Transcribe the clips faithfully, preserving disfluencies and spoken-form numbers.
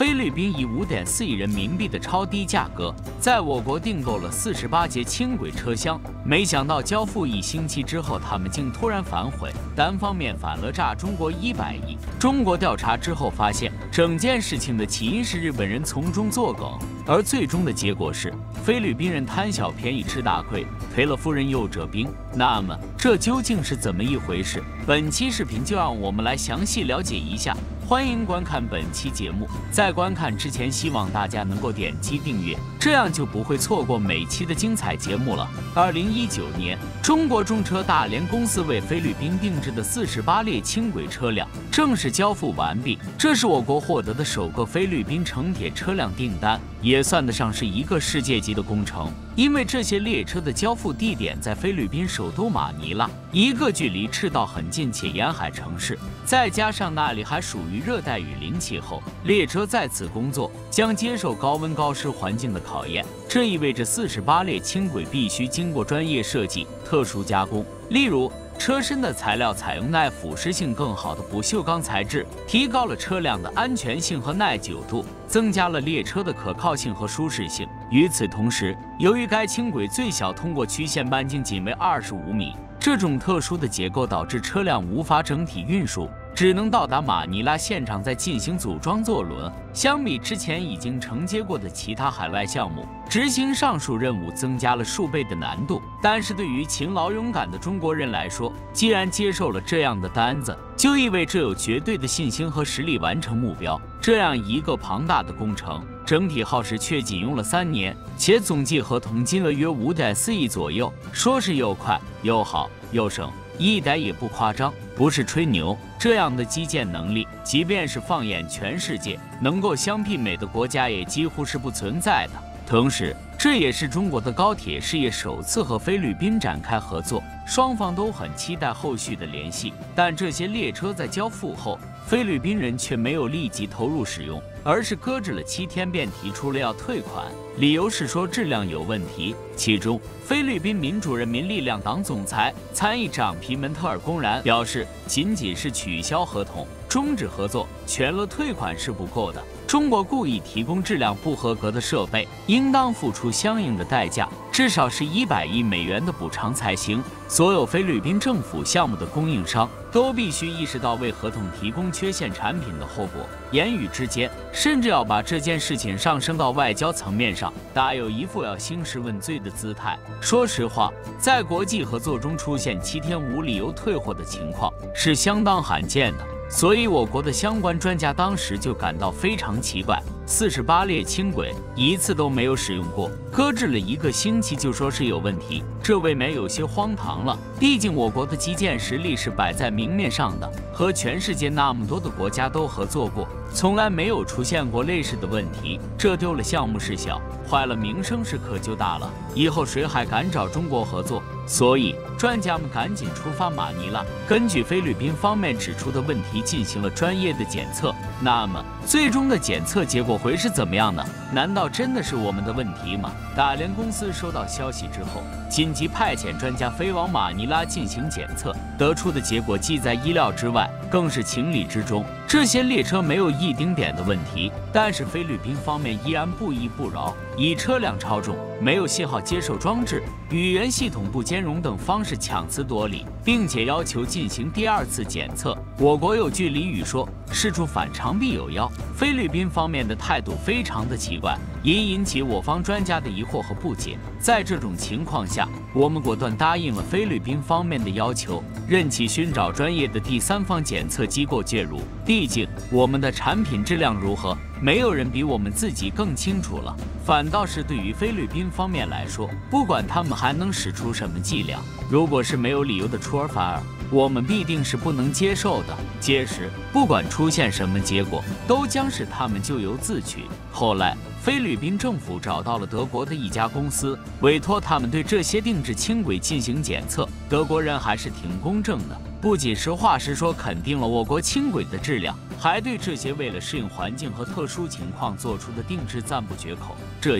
菲律宾以五点四亿人民币的超低价格，在我国订购了四十八节轻轨车厢。没想到交付一星期之后，他们竟突然反悔，单方面反了诈中国一百亿。中国调查之后发现，整件事情的起因是日本人从中作梗，而最终的结果是菲律宾人贪小便宜吃大亏，赔了夫人又折兵。那么这究竟是怎么一回事？本期视频就让我们来详细了解一下。欢迎观看本期节目，在观看之前，希望大家能够点击订阅，这样就不会错过每期的精彩节目了。二零一九年，中国中车大连公司为菲律宾定制的四十八列轻轨车辆正式交付完毕，这是我国获得的首个菲律宾城铁车辆订单，也算得上是一个世界级的工程。因为这些列车的交付地点在菲律宾首都马尼拉，一个距离赤道很近且沿海城市，再加上那里还属于热带雨林气候，列车在此工作将接受高温高湿环境的考验。这意味着四十八列轻轨必须经过专业设计、特殊加工，例如车身的材料采用耐腐蚀性更好的不锈钢材质，提高了车辆的安全性和耐久度，增加了列车的可靠性和舒适性。与此同时，由于该轻轨最小通过曲线半径仅为二十五米，这种特殊的结构导致车辆无法整体运输，只能到达马尼拉现场再进行组装坐轮。相比之前已经承接过的其他海外项目，执行上述任务增加了数倍的难度。但是对于勤劳勇敢的中国人来说，既然接受了这样的单子，就意味着有绝对的信心和实力完成目标。这样一个庞大的工程，整体耗时却仅用了三年，且总计合同金额约五点四亿左右，说是又快又好又省，一点也不夸张，不是吹牛。这样的基建能力，即便是放眼全世界，能够相媲美的国家也几乎是不存在的。同时，这也是中国的高铁事业首次和菲律宾展开合作，双方都很期待后续的联系。但这些列车在交付后，菲律宾人却没有立即投入使用，而是搁置了七天便提出了要退款，理由是说质量有问题。其中，菲律宾民主人民力量党总裁、参议长皮门特尔公然表示，仅仅是取消合同、终止合作、全额退款是不够的。中国故意提供质量不合格的设备，应当付出相应的代价，至少是一百亿美元的补偿才行。所有菲律宾政府项目的供应商都必须意识到为合同提供缺陷产品的后果，言语之间甚至要把这件事情上升到外交层面上，大有一副要兴师问罪的姿态。说实话，在国际合作中出现七天无理由退货的情况是相当罕见的。所以，我国的相关专家当时就感到非常奇怪，四十八列轻轨一次都没有使用过，搁置了一个星期就说是有问题，这未免有些荒唐了。毕竟我国的基建实力是摆在明面上的，和全世界那么多的国家都合作过，从来没有出现过类似的问题。这丢了项目是小，坏了名声是可就大了，以后谁还敢找中国合作？所以专家们赶紧出发马尼拉，根据菲律宾方面指出的问题进行了专业的检测。那么最终的检测结果会是怎么样呢？难道真的是我们的问题吗？大连公司收到消息之后，紧急派遣专家飞往马尼拉进行检测，得出的结果既在意料之外，更是情理之中。这些列车没有一丁点的问题，但是菲律宾方面依然不依不饶，以车辆超重、没有信号接收装置、语言系统不兼容等方式强词夺理，并且要求进行第二次检测。我国有句俚语说，事出反常必有妖。菲律宾方面的态度非常的奇怪，也引起我方专家的疑惑和不解。在这种情况下，我们果断答应了菲律宾方面的要求，任其寻找专业的第三方检测机构介入。毕竟我们的产品质量如何，没有人比我们自己更清楚了。反倒是对于菲律宾方面来说，不管他们还能使出什么伎俩，如果是没有理由的出尔反尔，我们必定是不能接受的。届时不管出现什么结果，都将是他们咎由自取。后来菲律宾政府找到了德国的一家公司，委托他们对这些定制轻轨进行检测。德国人还是挺公正的，不仅实话实说肯定了我国轻轨的质量，还对这些为了适应环境和特殊情况做出的定制赞不绝口。这下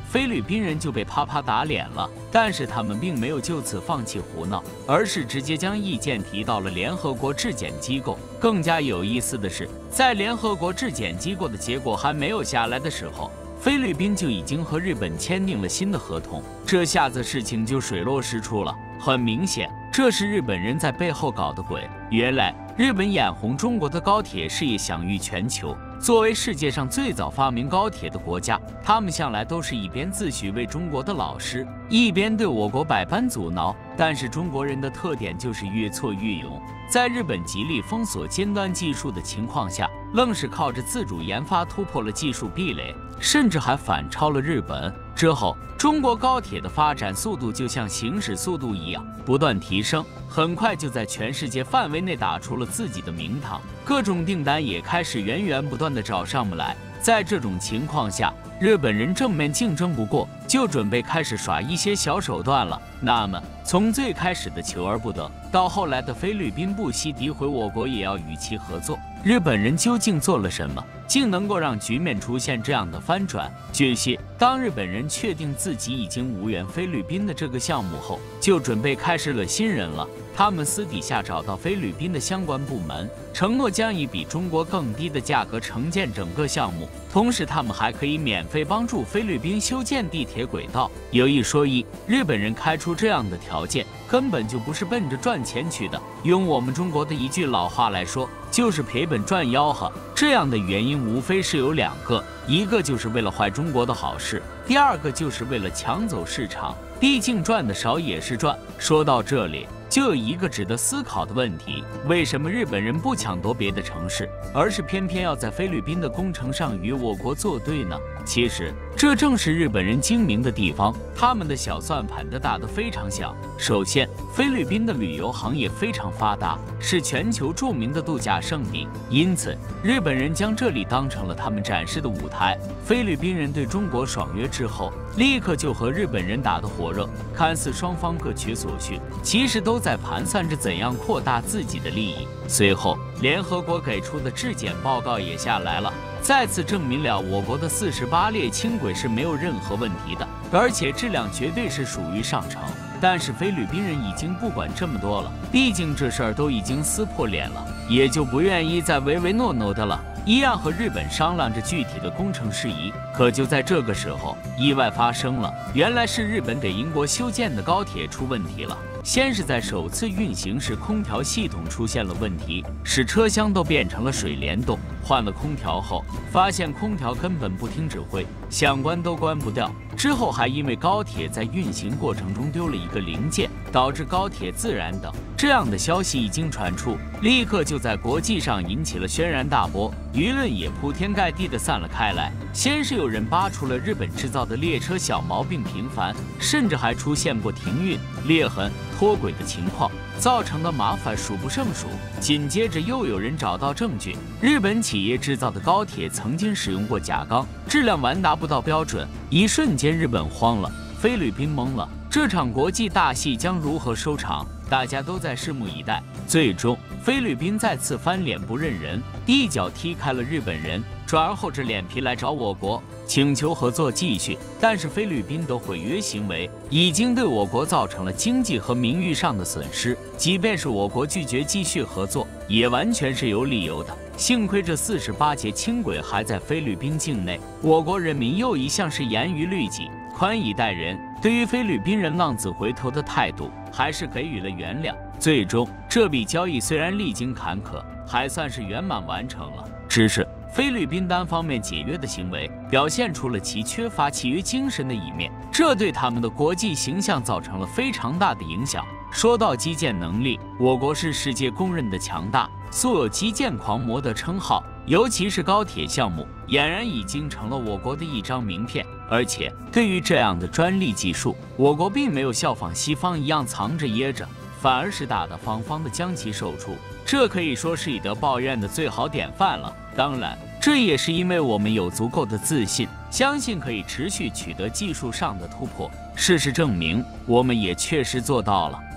菲律宾人就被啪啪打脸了。但是他们并没有就此放弃胡闹，而是直接将意见提到了联合国质检机构。更加有意思的是，在联合国质检机构的结果还没有下来的时候，菲律宾就已经和日本签订了新的合同，这下子事情就水落石出了。很明显，这是日本人在背后搞的鬼。原来，日本眼红中国的高铁事业享誉全球。作为世界上最早发明高铁的国家，他们向来都是一边自诩为中国的老师，一边对我国百般阻挠。但是中国人的特点就是越挫越勇，在日本极力封锁尖端技术的情况下，愣是靠着自主研发突破了技术壁垒，甚至还反超了日本。之后，中国高铁的发展速度就像行驶速度一样不断提升，很快就在全世界范围内打出了自己的名堂，各种订单也开始源源不断的找上门来。在这种情况下，日本人正面竞争不过，就准备开始耍一些小手段了。那么，从最开始的求而不得，到后来的菲律宾不惜诋毁我国也要与其合作，日本人究竟做了什么，竟能够让局面出现这样的翻转？据悉，当日本人确定自己已经无缘菲律宾的这个项目后，就准备开始了新人了。他们私底下找到菲律宾的相关部门，承诺将以比中国更低的价格承建整个项目，同时他们还可以免费帮助菲律宾修建地铁轨道。有一说一，日本人开出这样的条件，根本就不是奔着赚钱去的。用我们中国的一句老话来说，就是赔本赚吆喝。这样的原因无非是有两个，一个就是为了坏中国的好事，第二个就是为了抢走市场。毕竟赚的少也是赚。说到这里，就有一个值得思考的问题：为什么日本人不抢夺别的城市，而是偏偏要在菲律宾的工程上与我国作对呢？其实，这正是日本人精明的地方，他们的小算盘的打得非常响。首先，菲律宾的旅游行业非常发达，是全球著名的度假胜地，因此日本人将这里当成了他们展示的舞台。菲律宾人对中国爽约之后，立刻就和日本人打得火热，看似双方各取所需，其实都在盘算着怎样扩大自己的利益。随后，联合国给出的质检报告也下来了，再次证明了我国的四十八列轻轨是没有任何问题的，而且质量绝对是属于上乘。但是菲律宾人已经不管这么多了，毕竟这事儿都已经撕破脸了，也就不愿意再唯唯诺诺的了，一样和日本商量着具体的工程事宜。可就在这个时候，意外发生了，原来是日本给英国修建的高铁出问题了。先是在首次运行时，空调系统出现了问题，使车厢都变成了水帘洞。换了空调后，发现空调根本不听指挥，想关都关不掉。之后还因为高铁在运行过程中丢了一个零件，导致高铁自燃等。这样的消息一经传出，立刻就在国际上引起了轩然大波，舆论也铺天盖地的散了开来。先是有人扒出了日本制造的列车小毛病频繁，甚至还出现过停运、裂痕、脱轨的情况，造成的麻烦数不胜数。紧接着又有人找到证据，日本企业制造的高铁曾经使用过假钢，质量完达不到标准。一瞬间日本慌了，菲律宾懵了，这场国际大戏将如何收场？大家都在拭目以待。最终，菲律宾再次翻脸不认人，一脚踢开了日本人，转而厚着脸皮来找我国，请求合作继续。但是菲律宾的毁约行为已经对我国造成了经济和名誉上的损失，即便是我国拒绝继续合作，也完全是有理由的。幸亏这四十八节轻轨还在菲律宾境内，我国人民又一向是严于律己，宽以待人，对于菲律宾人浪子回头的态度，还是给予了原谅。最终，这笔交易虽然历经坎坷，还算是圆满完成了。只是菲律宾单方面解约的行为，表现出了其缺乏契约精神的一面，这对他们的国际形象造成了非常大的影响。说到基建能力，我国是世界公认的强大，素有基建狂魔的称号，尤其是高铁项目，俨然已经成了我国的一张名片。而且，对于这样的专利技术，我国并没有效仿西方一样藏着掖着，反而是大大方方的将其售出，这可以说是以德报怨的最好典范了。当然，这也是因为我们有足够的自信，相信可以持续取得技术上的突破。事实证明，我们也确实做到了。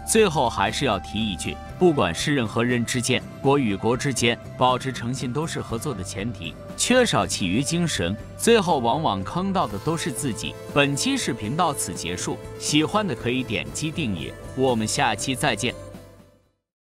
最后还是要提一句，不管是人和人之间，国与国之间，保持诚信都是合作的前提。缺少契约精神，最后往往坑到的都是自己。本期视频到此结束，喜欢的可以点击订阅，我们下期再见。